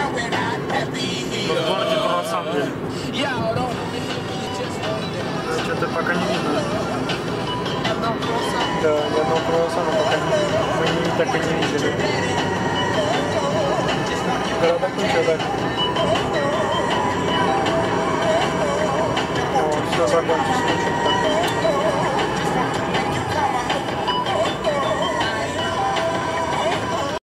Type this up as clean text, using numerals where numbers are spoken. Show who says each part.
Speaker 1: Но в городе круассан были. Что-то пока не видно. Да, ни одного круассана пока мы так и не видели. Городок ничего, да. О, все закончилось.